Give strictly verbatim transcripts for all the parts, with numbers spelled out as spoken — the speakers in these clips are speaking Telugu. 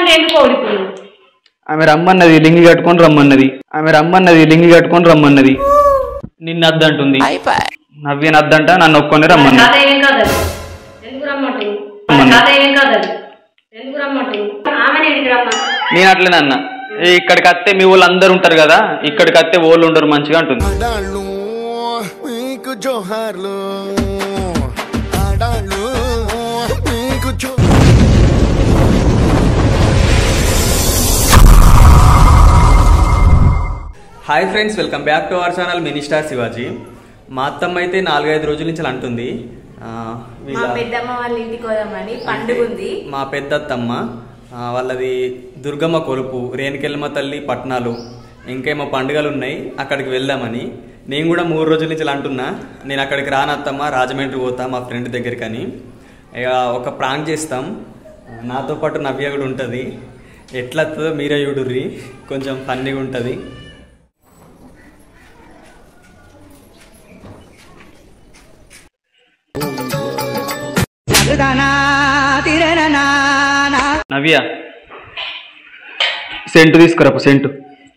రాజమండ్రి ఎందుకు ఓడిపోయింది? ఆమె రమ్మన్నది లింగి కట్టుకొని రమ్మన్నది ఆమె రమ్మన్నది లింగి కట్టుకొని రమ్మన్నది నిన్ను అద్దంటుంది. నవ్య నద్దంట నన్ను ఒక్కొని రమ్మన్నది. నేను అట్లనే అన్నా, ఇక్కడికి వస్తే మీ వాళ్ళు అందరు ఉంటారు కదా, ఇక్కడికి వస్తే వాళ్ళు ఉండరు మంచిగా అంటుంది. Hi friends, welcome back to our channel mini star Shivaji. మా అత్తమ్మ అయితే నాలుగైదు రోజుల నుంచి అంటుంది మా పెద్దమ్మ వాళ్ళ ఇంటికి పోదామని, పండుగ ఉంది. మా పెద్దత్తమ్మ వాళ్ళది దుర్గమ్మ కొలుపు, రేణుకెళ్ళమ్మ తల్లి పట్నాలు, ఇంకేమో పండుగలు ఉన్నాయి, అక్కడికి వెళ్దామని. నేను కూడా మూడు రోజుల నుంచి అంటున్నా, నేను అక్కడికి రానత్తమ్మ, రాజమండ్రి పోతా మా ఫ్రెండ్ దగ్గరికి అని. ఇక ఒక ప్రాంక్ చేస్తాం, నాతో పాటు నవ్య కూడా ఉంటుంది. ఎట్లా వస్తుందో మీరే చూడుర్రి, కొంచెం ఫన్నీగా ఉంటుంది. నవ్య సెంటు తీసుకురాపు, సెంటు.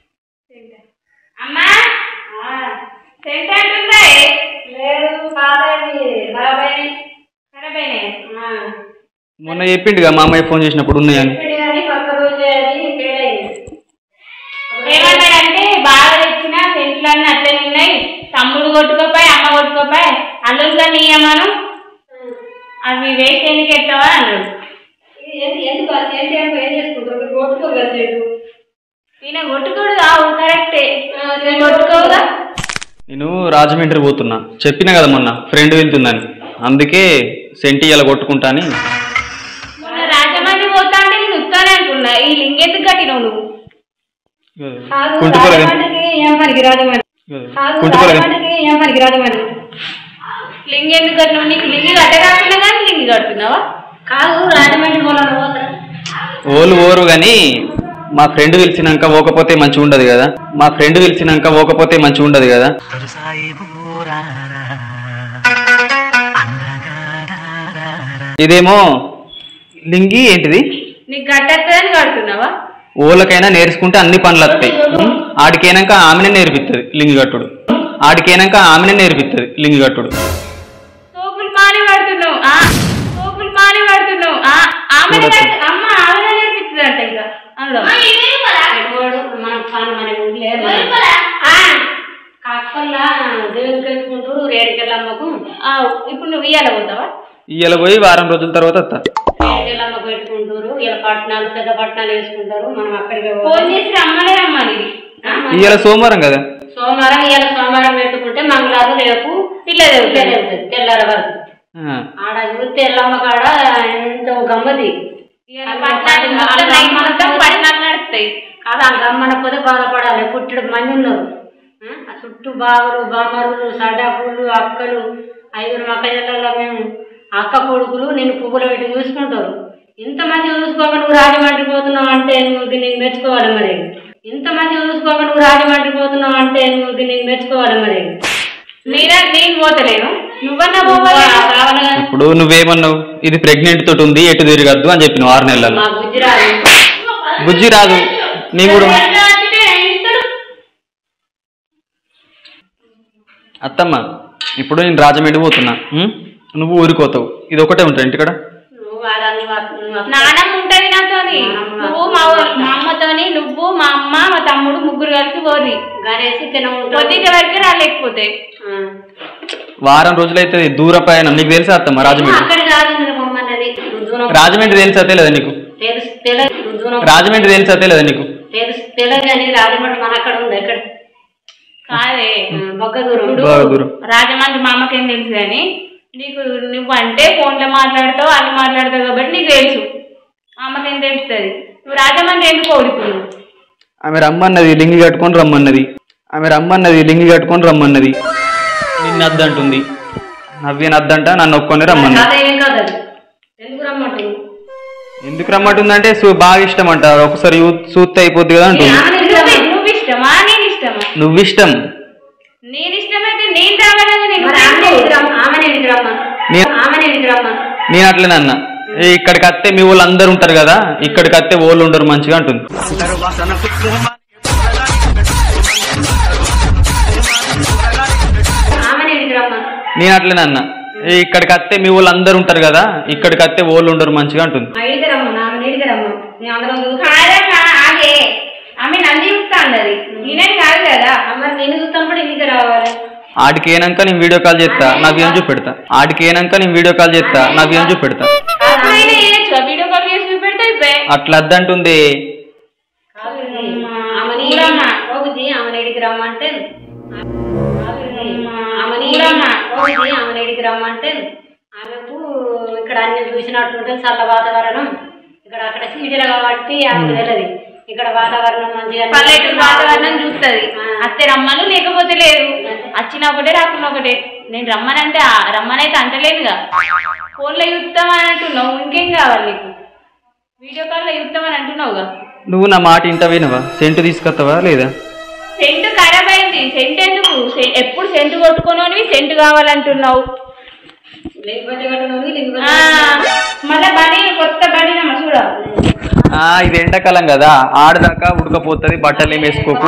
మొన్న చెప్పిండుగా మా అమ్మాయి ఫోన్ చేసినప్పుడు ఉన్నాయని. ఏమన్నాడంటే బాగా తెచ్చిన సెంట్లన్నీ అట్లనే ఉన్నాయి, తమ్ముడు కొట్టుకోపాయి అమ్మ కొట్టుకోపాయి, అల్లుడు గారు నీయమ్మను అవి వేస్ట్ ఎందుకు ఎట్టావా అన్నాడు. ఈయన కొట్టుకోడు కావు, కరెక్టే, కొట్టుకోవుగా. నేను రాజమండ్రి పోతున్నా, చెప్పినా కదా మొన్న ఫ్రెండ్ వెళ్తుందని, అందుకే సెంటి ఇలా కొట్టుకుంటా అని. మొన్న రాజమండ్రి పోతా అంటే నేను ఉత్తానే అనుకున్నా, ఈ లింగ్ ఎందుకు కట్టినావు నువ్వు? లింగ్ ఎందుకు కట్టినావు? నీకు లింగి కట్టగాకుండా కానీ లింగి కడుతున్నావా? కాదు, రాజమండ్రి ఓళ్ళు ఓరు కానీ మా ఫ్రెండ్ పిలిచినాక పోకపోతే మంచిగా ఉండదు కదా, మా ఫ్రెండ్ పిలిచినాక పోకపోతే మంచిగా ఉండదు కదా. ఇదేమో లింగి ఏంటిది, నీకు కట్టని కడుతున్నావా? ఓళ్ళకైనా నేర్చుకుంటే అన్ని పనులు వస్తాయి. ఆడికైనాక ఆమెనే నేర్పిస్తుంది లింగి కట్టుడు, ఆడికైనాక ఆమెనే నేర్పిస్తుంది లింగి కట్టుడు. సోపులు మాని పడుతున్నావు, సోపులు మాని పడుతున్నావు. ఆమె అమ్మ ఆమెనే నేర్పిస్తుంది అంట. ఇంకా అందులో కాకల్లా దేవునికి వెళ్తుకుంటూ రేడికెళ్ళమ్మకు. ఇప్పుడు నువ్వు ఇయ్యాల పోతావా? ఇయ్యాల పోయి వారం రోజుల తర్వాత వస్తా. రేడికెళ్ళమ్మకు పెట్టుకుంటారు, ఇలా పట్టణాలు పెద్ద పట్టణాలు వేసుకుంటారు, మనం అక్కడికి ఫోన్ చేసి రమ్మనే రమ్మని. ఇవాళ సోమవారం కదా, సోమవారం ఇవాళ సోమవారం పెట్టుకుంటే మంగళవారం రేపు పిల్లలు తెల్లార వరకు ఆడ చూస్తే ఎల్లమ్మ కాడ ఎంతో గమ్మది. పట్టణాలు నడుస్తాయి కాదు, ఆ గమ్మనపోతే బాధపడాలి. పుట్టుడు మంది ఉన్నారు, చుట్టూ బావలు బామ్మరులు సడాకులు అక్కలు ఐదుగురు మక్క జిల్లాలో మేము అక్క కొడుకులు నేను పువ్వులు పెట్టి చూసుకుంటారు. ఇంతమంది చూసుకోక నువ్వు రాజమండ్రి పోతున్నావు అంటే నువ్వు దీన్ని మెచ్చుకోవాలి. మరి ఇంతమంది చూసుకోక నువ్వు రాజమండ్రి పోతున్నావు అంటే నువ్వు దీన్ని మెచ్చుకోవాలి. మరి నేనే నేను పోతలేను, నువ్వన్నా పోవాలి. ఇప్పుడు నువ్వేమన్నావు, ఇది ప్రెగ్నెంట్ తోటి ఉంది ఎటు తిరగద్దు అని చెప్పినావు. ఆరు నెలలు బుజ్జి రాదు, బుజ్జి రాదు. నేను కూడా అత్తమ్మ, ఇప్పుడు నేను రాజమండ్రి పోతున్నా, నువ్వు ఊరికోతావు, ఇది ఒకటే ఉంటా ఇంటికాడ. నానమ్మ ఉంటది నాతోని, నువ్వు మా మా అమ్మతోని, నువ్వు మా అమ్మ మా తమ్ముడు ముగ్గురు కలిసి పోని గనేసి పొద్దుట వరకు రాలేకపోతే వారం రోజులైతే దూర పయనం. నీకు తెలుసా అత్తమ్మ రాజమండ్రి? రాజమండ్రి తెలుసా తెలియదా నీకు? రాజమండ్రి తెలుసా తెలియదా నీకు? తెలియదు కానీ రాజమండ్రి మన అక్కడ ఉంది. ఎక్కడ కాదే, బొగ్గ దూరం. రాజమండ్రి మా అమ్మకేం తెలుసు కానీ నీకు నువ్వు అంటే ఫోన్లో మాట్లాడతావు, అన్ని మాట్లాడతావు కాబట్టి నీకు తెలుసు. మా అమ్మకేం తెలుస్తుంది? నువ్వు రాజమండ్రి ఎందుకు ఓడిపోయావు? ఆమె రమ్మన్నది లింగి కట్టుకొని రమ్మన్నది ఆమె రమ్మన్నది లింగి కట్టుకొని రమ్మన్నది నిన్ను అద్దంటుంది. నవ్య నద్దంట నన్ను ఒక్కొని రమ్మన్నది. ఎందుకు రమ్మంటుందంటే బాగా ఇష్టం అంట, ఒకసారి చూస్తే అయిపోద్ది కదా అంటుంది. నువ్వు ఇష్టమా నేను ఇష్టమా? నువ్వు ఇష్టం. నేను ఇష్టమైతే నేను రావాలి. నేను అట్లనే అన్నా, ఇక్కడికి వస్తే మీ వాళ్ళు అందరు ఉంటారు కదా, ఇక్కడికి వస్తే వాళ్ళు ఉండరు మంచిగా అంటుంది. నేను అట్లనే అన్నా, ఇక్కడికి వస్తే మీ వాళ్ళు అందరు ఉంటారు కదా, ఇక్కడికి వస్తే వాళ్ళు ఉండరు మంచిగా అంటుంది. ఆమె నన్ను చూస్తా అన్నది, నేనేం కాదు కదా. మరి నేను చూస్తాను కూడా ఇంటికి రావాలి. ఆడికి ఏనాక నేను వీడియో కాల్ చేస్తా, నాకు ఏం చూపెడతా. ఆడికి ఏనాక నేను వీడియో కాల్ చేస్తా, నాకు ఏం చూపెడతా. వీడియో కాల్ చేసి చూపెడతా అట్లా అద్దంటుంది. ఆమె నేడికి రమ్మంటే ఆమె నేడికి రమ్మంటే ఆమెకు ఇక్కడ అన్ని చూసినట్టుంటే చల్ల వాతావరణం, ఇక్కడ అక్కడ సీడీలు కాబట్టి ఆమెకు తెలియదు. ఇక్కడ వాతావరణం మంచిగా పల్లెటూరు వాతావరణం చూస్తుంది. అత్తే రమ్మను లేకపోతే లేదు, వచ్చిన ఒకటే రాకుండా ఒకటే. నేను రమ్మనంటే రమ్మనైతే అంటలేదుగా, ఫోన్లో చూస్తామని అంటున్నావు, ఇంకేం కావాలి నీకు? వీడియో కాల్లో చూస్తామని అంటున్నావుగా. నువ్వు నా మాట ఇంట వినవా? సెంటు తీసుకొస్తావా లేదా? సెంటు ఖరాబ్ అయింది, సెంటు ఎందుకు? ఎప్పుడు సెంటు కొట్టుకొని సెంటు కావాలంటున్నావు. మళ్ళీ బడి కొత్త బడినమ్మ చూడ. ఇది ఎండాకాలం కదా, ఆడదాకా ఉడకపోతుంది, బట్టలు ఏమి వేసుకోకు.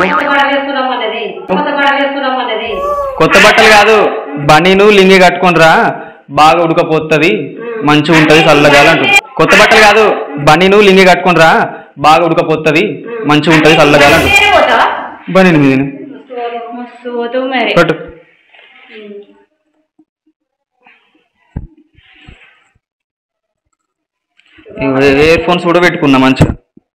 కొత్త బట్టలు కాదు, బనీను లింగి కట్టుకునిరా, బాగా ఉడకపోతుంది, మంచిగా ఉంటది, చల్లగాలి అంటుంది. కొత్త బట్టలు కాదు, బనీను లింగి కట్టుకునిరా, బాగా ఉడకపోతుంది, మంచిగా ఉంటది, చల్లగాలి అంటుంది. బనీను మీద కట్టు. ఇయర్ ఫోన్స్ కూడా పెట్టుకున్నా మంచిగా.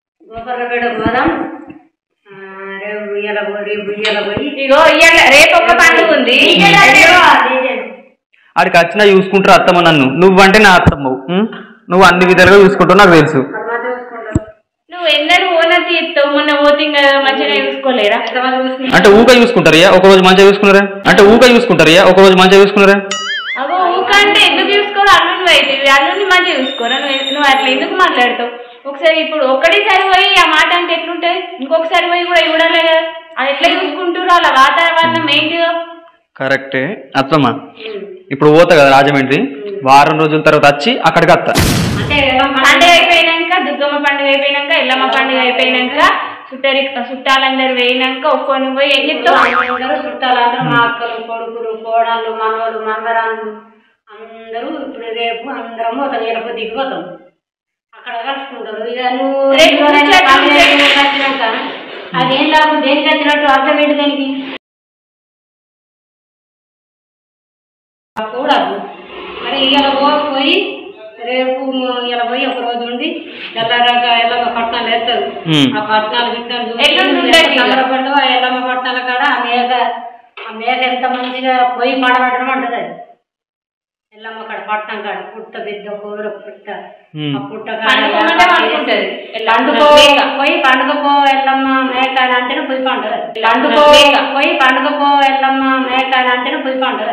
ఆడికి వచ్చినా చూసుకుంటారు అత్తమ్మ నన్ను. నువ్వంటే నా అత్తమ్మ, నువ్వు అన్ని విధాలుగా చూసుకుంటావు నాకు తెలుసు. నువ్వు ఎన్నడూ ఓనర్ తీస్తావు, మొన్న ఓటింగ్ మంచిగా చూసుకోలేరా? అంటే ఊక చూసుకుంటారా? ఒక రోజు మంచిగా చూసుకున్నారా? అంటే ఊక చూసుకుంటారా? ఒక రోజు మంచిగా చూసుకున్నారా? అగో ఊక అంటే ఎందుకు చూసుకోరు? అల్లుని అయితే అల్లుని మంచిగా చూసుకోరా? నువ్వు నువ్వు అట్లా ఎందుకు మాట్లాడతావు? ఒకసారి ఇప్పుడు ఒక్కటేసారి పోయి ఆ మాట అంటే ఎట్లుంటది? ఇంకొకసారి పోయి కూడా ఇవ్వడాలే కదా, అది ఎట్లా చూసుకుంటారు? అలా వాతావరణం ఏంటి? కరెక్టే అత్తమ్మ. ఇప్పుడు పోతా కదా రాజమండ్రి, వారం రోజుల తర్వాత వచ్చి అక్కడికి వస్తా. పండుగ అయిపోయినాక, దుర్గమ్మ పండుగ అయిపోయినాక, ఎల్లమ్మ పండుగ అయిపోయినాక, చుట్టరి చుట్టాలందరూ వేయినాక ఒక్కొని పోయి ఏం చెప్తావు? చుట్టాలందరూ మా అక్కలు, కొడుకులు, కోడళ్ళు, మనవలు, మనవరాళ్ళు అందరూ ఇప్పుడు రేపు అందరం పోతాం, ఎరపు దిగిపోతాం, అక్కడ కలుసుకుంటారు. ఇక నువ్వు వచ్చినాక అదేం లాభం? దేనికి వచ్చినట్టు అర్థం ఏంటి దానికి? కూడదు. మరి ఇలా పోయి రేపు ఇలా పోయి ఒక రోజు ఉండి ఎల్లరాక ఎల్లమ్మ పట్టణాలు వేస్తారు. ఆ పట్టణాలు గిట్టాలు సంబరపడ్డ ఆ ఎల్లమ్మ పట్టణాల కాడ ఆ మేక ఆ మేక ఎంత మంచిగా పొయ్యి పడబడడం అంటది. అది ఎల్లమ్మ కాడ పట్టణం కాడ పుట్ట పెద్ద కూర పుట్ట, ఆ పుట్ట పండుకో పోయి పండుగపో ఎల్లమ్మ మేకాయలు అంటేనే పొయ్యి పంటది. పండుకో పోయి పండుగపో ఎల్లమ్మ మేకాయలు అంటేనే పొయ్యి పంటది.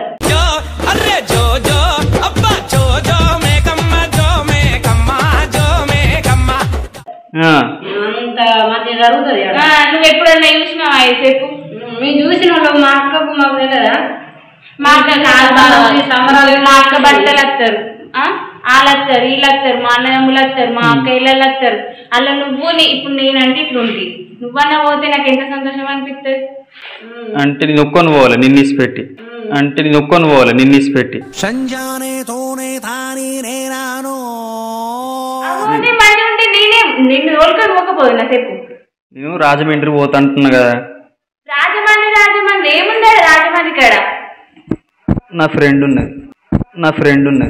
అంత మంచిగా జరుగుతుంది. నువ్వు ఎప్పుడన్నా చూసినావా? చెప్పు. మేము చూసిన వాళ్ళు మా అక్కకు మాకు తెలియదా? మా అక్క సంబరాలు, మా అక్క బట్టలు వస్తారు, వాళ్ళు వస్తారు, వీళ్ళు వస్తారు, మా అన్నదమ్ములు వస్తారు, మా అక్క ఇళ్ళలు వస్తారు. అలా నువ్వు ఇప్పుడు నేనంటే ఇట్లుంది, నువ్వన్నా పోతే నాకు ఎంత సంతోషం అనిపిస్తుంది. అంటే నేను ఒక్కొని పోవాలి నిన్నిసి పెట్టి, అంటే నేను ఒక్కొని పోవాలి నిన్నిసి పెట్టి. మంచిగా ఉంటే నేనే నిన్ను రోల్కొని పోకపోదు నా చెప్పు. నేను రాజమండ్రి పోతా అంటున్నా కదా. రాజమండ్రి రాజమండ్రి ఏముందా రాజమండ్రి కాడ? నా ఫ్రెండ్ ఉన్నది, నా ఫ్రెండ్ ఉన్నది.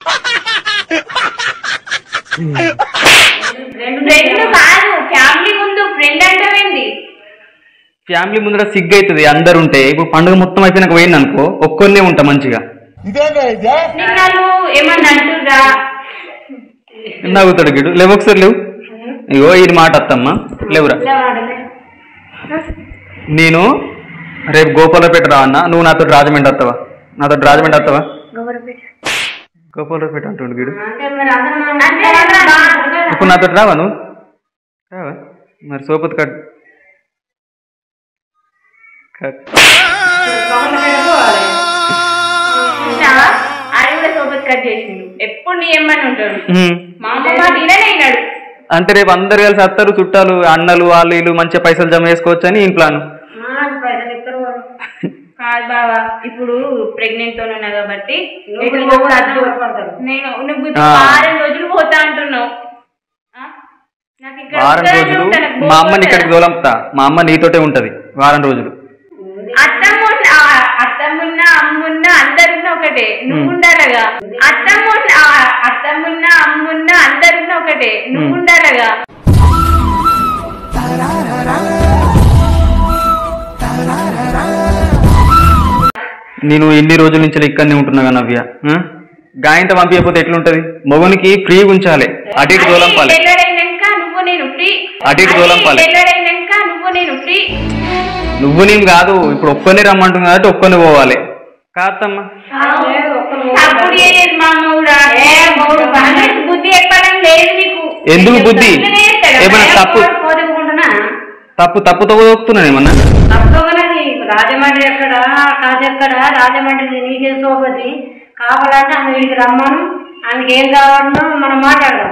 ఫ్రెండ్ కాదు, ఫ్యామిలీ ముందు ఫ్రెండ్ అంటావేంది? ఫ్యామిలీ ముందర సిగ్గు అవుతుంది అందరు ఉంటే. ఇప్పుడు పండుగ మొత్తం అయిపోయినాక పోయింది అనుకో, ఒక్కొన్నే ఉంటా మంచిగా. నిన్ను ఏమన్నా అంటురా? నవ్వుతాడు గిడు. లేవు ఒకసారి లేవు. ఇగో ఈ మాట అత్తమ్మా, లేవురా. నేను రేపు గోపాలపేట రా అన్న, నువ్వు నాతో రాజమండ్రి వస్తావా? నాతో రాజమండ్రి వస్తావా? గోపాలపేట అంటుండు గిడు. ఇప్పుడు నాతో రావా? నువ్వు రావా? మరి సోపతి కట్ అది కూడా సోపతి కట్ చేసిండు. ఎప్పుడు నీ ఏమని ఉంటాడు. మా అమ్మ మాట ఈయననే అయినాడు. అంటే రేపు అందరు కలిసి వస్తారు చుట్టాలు, అన్నలు వాళ్ళు వీళ్ళు మంచిగా పైసలు జమ చేసుకోవచ్చు అని ఈ ప్లాన్. కాదు బావా, ఇప్పుడు ప్రెగ్నెంట్ తో ఉన్నా కాబట్టి నేను నువ్వు వారం రోజులు పోతా అంటున్నావు. వారం రోజులు మా అమ్మని ఇక్కడికి తోలంపుతా. మా అమ్మ నీతోటే ఉంటది వారం రోజులు. అత్తమ్మ అత్తమ్మున్న అమ్మున్న అందరున్న ఒకటే, నువ్వు ఉండాలగా. అత్తమ్మ అత్తమ్మున్న అమ్మున్న అందరున్న ఒకటే, నువ్వు ఉండాలగా. నేను ఎన్ని రోజుల నుంచి ఇక్కడనే ఉంటున్నా నవ్య. గాయంత పంపించకపోతే ఎట్లుంటది? మొగనికి ఫ్రీ ఉంచాలి, అటు ఇటు తోలంపాలి. నువ్వు నేను ఫ్రీ, అటు ఇటు తోలంపాలి. నువ్వు నేను ఫ్రీ. నువ్వు నేను కాదు, ఇప్పుడు ఒక్కనే రమ్మంటున్నా కాబట్టి ఒక్కనే పోవాలి. కాదమ్మా బుద్ధి ఎక్కడం లేదు నీకు. ఎందుకు బుద్ధి? ఏమన్నా తప్పు తప్పు తప్పుతో దొక్కుతున్నాను ఏమన్నా? తప్పగలది. రాజమండ్రి ఎక్కడ కాదెక్కడ, రాజమండ్రి నీకే సోపతి కావాలంటే ఆమె వీడికి రమ్మను, ఆమెకి ఏం కావాలనో మనం మాట్లాడదాం.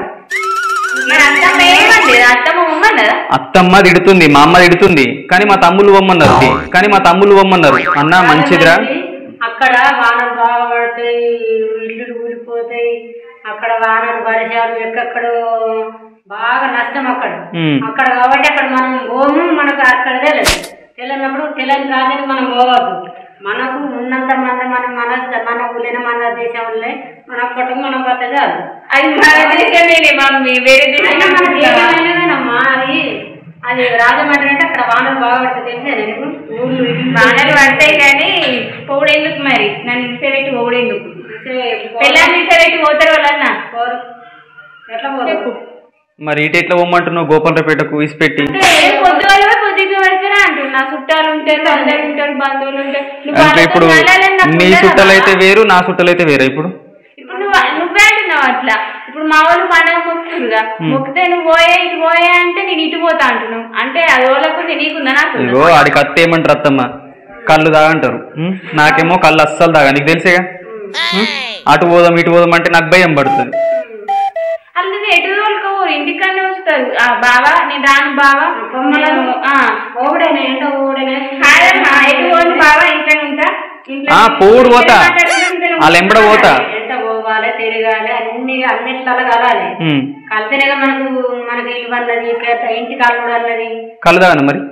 అత్తమ్మ తిడుతుంది, మా అమ్మ తిడుతుంది, కానీ మా తమ్ముళ్ళు పొమ్మన్నారు. కానీ మా తమ్ముళ్ళు పొమ్మన్నారు. అన్న మంచిదిరా, అక్కడ వానలు బాగా పడతాయి, ఇల్లులు ఊడిపోతాయి, అక్కడ వానలు వర్షాలు ఎక్కడో బాగా నష్టం అక్కడ అక్కడ కాబట్టి అక్కడ మనం పోము. మనకు అక్కడ తెలియదు. తెలియనప్పుడు తెలియని రాజని మనం పోవద్దు. మనకు ఉన్నంత మంది మనం మన మన ఊళ్ళైనా మన దేశంలో మన పుట్టకు మనం పోతే కాదు. అది మన దేశమేనే మమ్మీ, వేరే దేశమైనమేనమ్మా. అది అది రాజమండ్రి అంటే అక్కడ వానలు బాగా పడుతుంది. తెలిసే నేను ఊళ్ళు వానలు పడతాయి కానీ పోవడేందుకు మరి? నన్ను ఇసేపెట్టి పోవడేందుకు? పిల్లల్ని ఇసేపెట్టి పోతారు వాళ్ళన్నా పోరు. ఎట్లా పోరు? మరి ఇటు ఎట్లా పోమ్మంటున్నావు? గోపాలపేటకు ఇసిపెట్టి పొద్దు వాళ్ళ పొద్దుకి వరకురా అంటున్నా. చుట్టాలు ఉంటారు, అందరు ఉంటారు, బంధువులు ఉంటారు. అంటే ఇప్పుడు నీ చుట్టాలు అయితే వేరు, నా చుట్టాలు అయితే వేరే. ఇప్పుడు ఇప్పుడు నువ్వు నువ్వే అంటున్నావు అట్లా. ఇప్పుడు మా వాళ్ళు పండుగ మొక్కుతురుగా, మొక్కితే నువ్వు పోయే ఇటు పోయే అంటే నేను ఇటు పోతా అంటున్నావు. అంటే అది వాళ్ళకు నీకుందా? నాకు ఇగో ఆడికి అత్త ఏమంటారు అత్తమ్మ, కళ్ళు తాగంటారు. నాకేమో కళ్ళు అస్సలు తాగా, నీకు తెలిసేగా. అటు పోదాం ఇటు పోదాం అంటే నాకు భయం పడుతుంది. అందుకే ఎటు వాళ్ళకు ఇంటికన్నా వస్తారు. బావా నేను రాను బావా, ఓడేనా ఏంటో ఓడేనా ఎటు పోను బావా, ఇంట్లో ఉంటా. పోడు పోతా, వాళ్ళు ఎంబడ పోతా. ఎంత పోవాలి, తిరగాలి, అన్ని అన్నిట్లా కలాలి. కలితేనేగా మనకు మనకి ఇల్లు అన్నది, ఇంటి కళ్ళు అన్నది. కళ్ళు తాగను మరి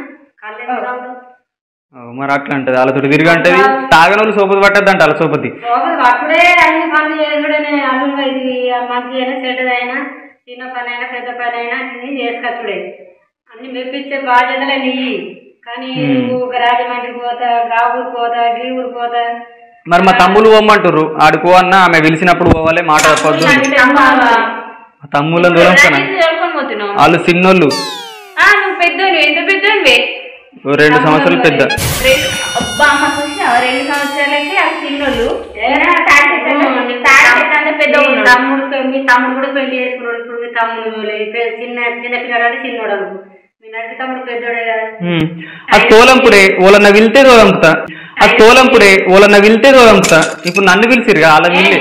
మరి అట్లా అంటది. వాళ్ళతో తిరిగి అంటది. తాగని వాళ్ళు సోపతి పట్టద్దు అంట. వాళ్ళ సోపతి అప్పుడే అన్ని పనులు చేసుడే. అల్లుగా ఇది మంచి అయినా చెడ్డదైనా, చిన్న పని అయినా పెద్ద పని అయినా అన్ని చేసుకొచ్చుడే. అన్ని మెప్పించే బాధ్యతలే నీయి. కానీ నువ్వు రాజమండ్రికి పోతా, గాబూరు పోతా, గీ ఊరు పోతా. మరి మా తమ్ముళ్ళు పోమ్మంటారు. ఆడుకో అన్న, ఆమె పిలిచినప్పుడు పోవాలి, మాట తప్పొద్దు. తమ్ముళ్ళని దూరం, వాళ్ళు చిన్నోళ్ళు. నువ్వు పెద్దోళ్ళు, ఎంత పెద్దోళ్ళే? రెండు సంవత్సరాలు పెద్ద. రెండు సంవత్సరాలకి ఆ చిన్నోళ్ళు. తమ్ముడు మీ తమ్ముడు కూడా పెళ్లి చేసుకున్నాడు. ఇప్పుడు మీ తమ్ముడు చిన్న చిన్న పిల్లడు అంటే చిన్నోడు అనుకో. మీ నడిపి తమ్ముడు పెద్దోడే కదా. అది తోలంపుడే, ఓలన్న వెళ్తే తోలంపుతా. అది తోలంపుడే, ఓలన్న వెళ్తే తోలంపుతా. ఇప్పుడు నన్ను పిలిచిరుగా, వాళ్ళ వీళ్ళే.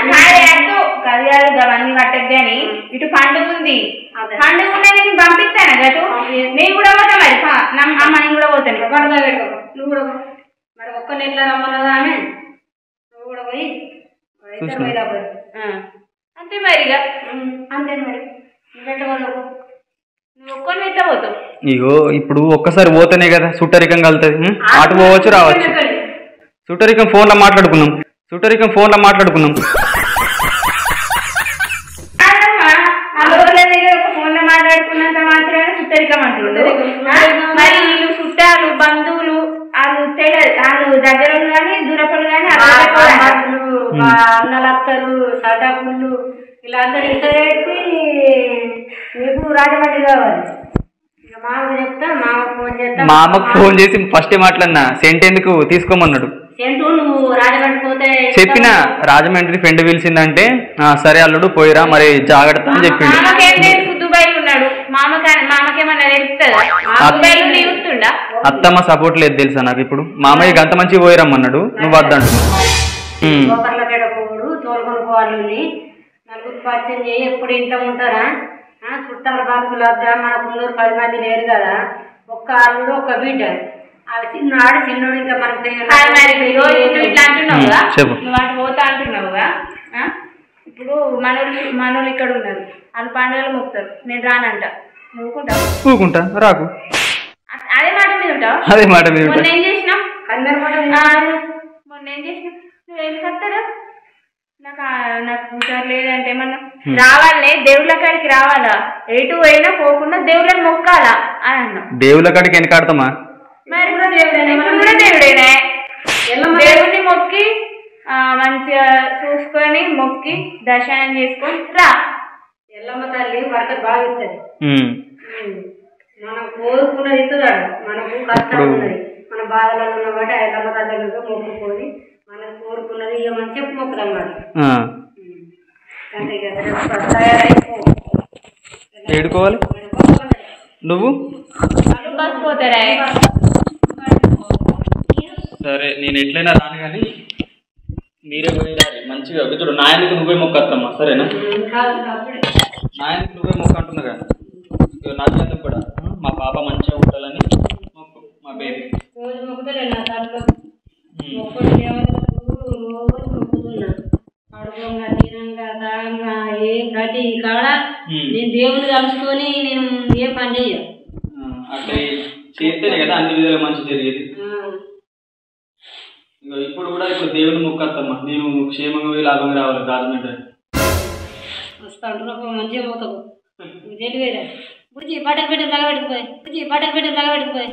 అవన్నీ కట్టద్దు అని ఇటు పండుగ ఉంది. పండుగ ఉండగా నేను పంపిస్తాను గటు. నేను కూడా పోతా మరి. అమ్మ నేను కూడా పోతాను. పండుగ పెట్టుకో నువ్వు కూడా. మరి ఒక్క నెట్ల రమ్మన్నదా అని నువ్వు కూడా పోయి అంతే మరిగా. అంతే మరి. పెట్టగలవు నువ్వు ఒక్కరిని ఎట్లా పోతావు? ఇగో ఇప్పుడు ఒక్కసారి పోతేనే కదా చుట్టరికం కలుతుంది. అటు పోవచ్చు రావచ్చు. చుట్టరికం ఫోన్ లో మాట్లాడుకున్నాం. చుట్టరికం ఫోన్ లో మాట్లాడుకున్నాం. ఫోన్ లో మాట్లాడుకున్నంత మాత్రమే చుట్టరికం అంటున్నారు. మరి వీళ్ళు చుట్టాలు, బంధువులు, వాళ్ళు తెలియదు. వాళ్ళు దగ్గర కానీ దూరపలు కానీ అన్నలత్తలు, సడాకుళ్ళు వీళ్ళందరూ ఇసరేసి నీకు రాజమండ్రి కావాలి. ఇక మామకు చెప్తా, మామకు ఫోన్ చేస్తా. మా అమ్మకు ఫోన్ చేసి ఫస్ట్ మాట్లాడినా సెంట్ ఎందుకు తీసుకోమన్నాడు. సెంటు నువ్వు రాజమండ్రి పోతే చెప్పిన రాజమండ్రి ఫ్రెండ్ పిలిచిందంటే సరే అల్లుడు పోయిరా మరి జాగ్రత్త అని చెప్పిండు. అత్తమ్మ సపోర్ట్ లేదు తెలుసా నాకు. ఇప్పుడు మామయ్య గంత మంచి పోయిరమ్మన్నాడు, నువ్వు వద్దంటున్నావు. పోకర్ల పేడ పోడు, తోలు వాళ్ళని నలుగురు పరిచయం చేయి. ఎప్పుడు ఇంట్లో ఉంటారా? చుట్టాల బాధకులు వద్దా? మనకు నూరు పది మంది లేరు కదా, ఒక్క అల్లుడు ఒక్క బిడ్డ. అది చిన్నాడు చిన్నోడు ఇంకా మనకి ఇట్లా అంటున్నావుగా, నువ్వు అటు పోతా అంటున్నావుగా. ఇప్పుడు మనోళ్ళు మనోళ్ళు ఇక్కడ ఉన్నారు, వాళ్ళు పండుగలు మొక్కుతారు, నేను రానంట, నువ్వుకుంటా ఊకుంటా రాకు, అదే మాట మీద ఉంటావు. అదే మాట మీద మొన్న ఏం చేసినావు? అందరు మొన్న ఏం చేసినావు? నువ్వు ఎందుకు వస్తాడు? నాకు నాకు కూర్చోరు లేదంటే ఏమన్నా రావాలే, దేవుళ్ళ కాడికి రావాలా, ఎటు పోయినా పోకుండా దేవుళ్ళని మొక్కాలా అని అన్నావు. దేవుళ్ళ కాడికి వెనకాడతామా? మరి కూడా దేవుడేనా? కూడా దేవుడేనా? దేవుడిని మొక్కి మంచిగా చూసుకొని మొక్కి దర్శనం చేసుకొని రా. ఎల్లమ్మ తల్లి వరకలు బాగా ఇస్తుంది. మనం కోరుకున్నది ఇస్తున్నాడు. మనకు కష్టాలు ఉన్నాయి, మన బాధలలో ఉన్న బట్టి ఆ ఎల్లమ్మ తల్లి దగ్గర మొక్కుకొని మనం కోరుకున్నది ఇక మనం చెప్పు మొక్కులు అన్నమాట. ఏడుకోవాలి నువ్వు పోతారా? సరే నేను ఎట్లయినా రాను కానీ మీరే పోయారు మంచిగా చూడు. నాయనకు నువ్వే మొక్క వస్తామ్మా, సరేనా? నాయనకు నువ్వే మొక్క అంటున్నాగా, నాకు కూడా మా పాప మంచిగా ఉండాలని మొక్కు, మా బేబీ. పడుకోగా తినంగా దాగంగా ఏం గతి కాడ నేను దేవుని కలుసుకొని నేను ఏం పని చెయ్య. అట్లా చేస్తేనే కదా అన్ని విధాలు మంచి జరిగేది. ఇప్పుడు కూడా ఇప్పుడు దేవుని మొక్కత్తమ్మా, నేను క్షేమంగా పోయి లాభంగా రావాలి రాజమండ్రి. వస్తా అంటున్నా మంచిగా పోతావు తెలివేరా. బుజ్జి బట్టలు పెట్టి లాగా పెట్టుకుపోయి, బుజ్జి బట్టలు పెట్టి లాగా పెట్టుకుపోయి.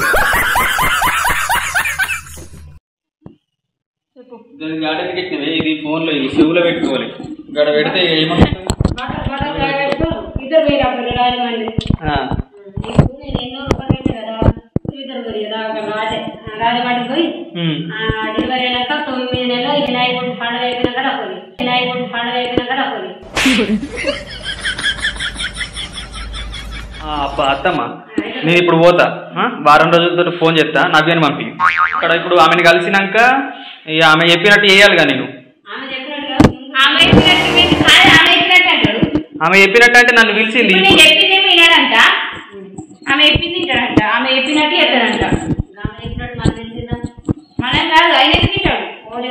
గాడకి ఎక్కినవే ఇది ఫోన్లో ఇది చెవులో పెట్టుకోవాలి. గడ పెడితే ఏమవుతుంది? ఇద్దరు వేరే అప్పుడు రాజమండ్రి నేను ఎన్నో రూపాయలు పెట్టా కదా, ఇద్దరు పోయి కదా రాజే రాజమండ్రి పోయి డెలివరీ అయినాక తొమ్మిది నెలలు ఇది నాయకుడు పండుగ అయిపోయినాక రాపోయి, నాయకుడు పండుగ అయిపోయినాక రాపోయి. అబ్బా అత్తమ్మా నేను ఇప్పుడు పోతా, వారం రోజులతో ఫోన్ చేస్తా, నవ్యాన్ని పంపి. ఇక్కడ ఇప్పుడు ఆమెను కలిసినాక ఆమె చెప్పినట్టు చేయాలిగా నేను. ఆమె చెప్పినట్టు అంటే నన్ను పిలిచింది. ఆమె చెప్పింది తింటాడంట, ఆమె చెప్పినట్టు చెప్తాడంట. మనం కాదు ఆయన తింటాడు.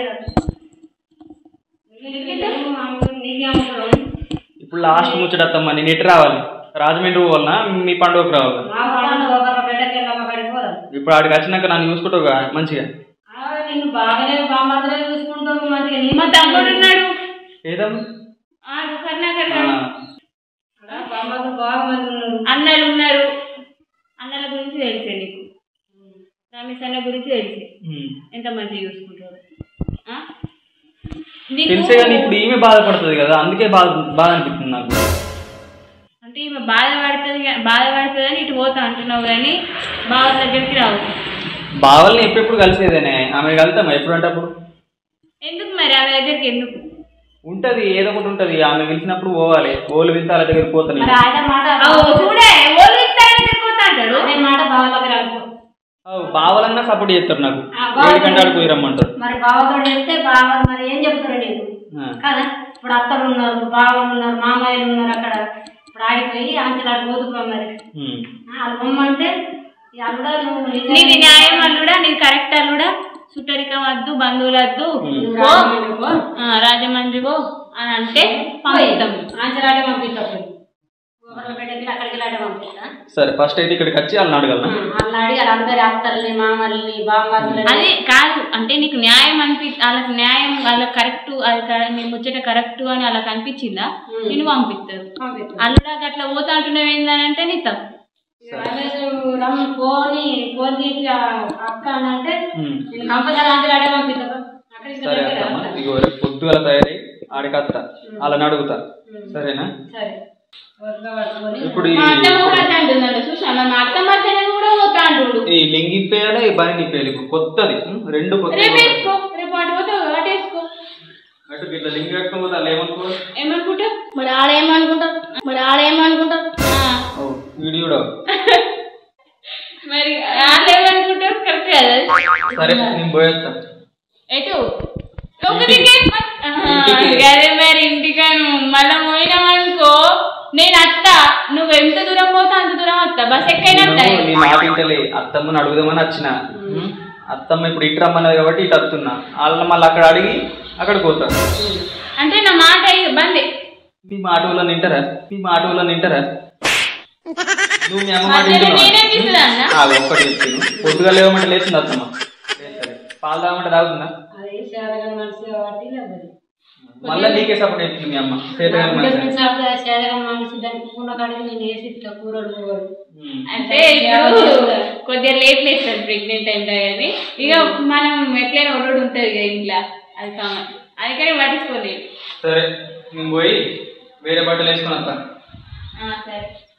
ఇప్పుడు లాస్ట్ ముచ్చటత్తమ్మా, నేను ఎటు రావాలి? రాజమండ్రి పోవాలన్నా మీ పండుగకు రావాలి? ఇప్పుడు ఆడికి వచ్చినాక నన్ను చూసుకుంటావుగా మంచిగా. నిన్ను బాగానే బామ్మలే చూసుకుంటావు మంచిగా. నీ మా తమ్ముడు ఉన్నాడు, అన్నలు ఉన్నారు, అన్నల గురించి తెలిసే నీకు, రమేష్ అన్న గురించి తెలిసే ఎంత మంచిగా చూసుకుంటారు. తెలిసే కానీ ఇప్పుడు ఈమె బాధపడుతుంది కదా, అందుకే బాధ బాధ అనిపిస్తుంది నాకు. అంటే ఈమె బాధపడుతుంది బాధపడుతుంది అని ఇటు పోతా అంటున్నావు కానీ బావ దగ్గరికి రావు. బావల్ని ఎప్పుడెప్పుడు కలిసేదేనే, ఆమె కలుతామా ఎప్పుడు అంటే అప్పుడు. ఎందుకు మరి ఆమె దగ్గరికి ఎందుకు? ఉంటది ఏదో ఒకటి ఉంటది, ఆమె పిలిచినప్పుడు పోవాలి. ఓళ్ళు పిలిస్తే వాళ్ళ దగ్గరికి పోతాను. బావలన్నా సపోర్ట్ చేస్తారు నాకు, ఏడుకంటే ఆడు పోయి రమ్మంటారు. మరి బావతో వెళ్తే బావ మరి ఏం చెప్తారు నీకు కదా. ఇప్పుడు అత్తలు ఉన్నారు, బావలు ఉన్నారు, మామయ్యలు ఉన్నారు అక్కడ. ఇప్పుడు ఆడిపోయి అంచెలాడు పోతుకున్నాం మరి వాళ్ళు బొమ్మంటే నీది న్యాయం అల్లుడా, నీది కరెక్ట్ అల్లుడా. చుట్టరికం వద్దు, బంధువులు వద్దు, రాజమండ్రి పో అని అంటే పంపిస్తాం. ఆంచలాడే పంపిస్తాం, అక్కడికి పంపిస్తా. సరే ఫస్ట్ అయితే ఇక్కడికి వచ్చి వాళ్ళని అడగలను. వాళ్ళని అడిగి వాళ్ళందరి అత్తల్ని మామల్ని బామ్మల్ని అది కాదు అంటే నీకు న్యాయం అనిపి వాళ్ళకి న్యాయం వాళ్ళకి కరెక్ట్, అది నీ ముచ్చట కరెక్ట్ అని వాళ్ళకి అనిపించిందా నేను పంపిస్తారు. అల్లుడా అట్లా పోతా అంటున్నావు ఏంటంటే నీ తప్పు. ఫోన్ ఫోన్ తీసి అక్క అని అంటే కంపల్సరీ ఆంచలాడే పంపిస్తా. పొద్దుగల తయారై ఆడికత్తా వాళ్ళని అడుగుతా, సరేనా? సరే. ఇప్పుడు ఈ లింగి పేయాలి, ఈ బని నిప్పేయాలి. ఇప్పుడు కొత్తది రెండు కొత్త అటు ఇట్లా లింగి కట్టుకోకపోతే వాళ్ళు ఏమనుకోరు ఏమనుకుంటారు మరి ఆడేమనుకుంటారు మరి ఆడేమనుకుంటారు వీడియో మరి ఆడేమనుకుంటారు కరెక్ట్ కదా. సరే నేను పోయేస్తా. ఎటు ఇంటికి గదే మరి ఇంటికాను మళ్ళా పోయినామనుకో నేను అత్త నువ్వు ఎంత దూరం పోతా అంత దూరం వస్తా బస్ ఎక్కైనా నీ మాట ఇంటలే అత్తమ్మని అడుగుదామని వచ్చిన అత్తమ్మ ఇప్పుడు ఇటు రమ్మన్నది కాబట్టి ఇటు వస్తున్నా వాళ్ళని మళ్ళీ అక్కడ అడిగి అక్కడికి పోతా అంటే నా మాట బందే మీ మాట వల్ల నింటారా మీ మాట వల్ల నింటారా నువ్వు మీ అమ్మ మాట ఒక్కటి చెప్తాను పొద్దుగా లేవమంటే లేచింది అత్తమ్మ పాలు తాగమంటే తాగుతుందా మళ్ళీ నీకే సపోర్ట్ చెప్తుంది మీ అమ్మ అంటే కొద్దిగా లేట్ లేస్తారు ప్రెగ్నెంట్ అంటే కానీ ఇక మనం ఎట్లయినా ఒడ్డు ఉంటుంది ఇక ఇంట్లో అది కామన్ అందుకని పట్టించుకోలేదు సరే నేను పోయి వేరే బట్టలు వేసుకుని వస్తా సరే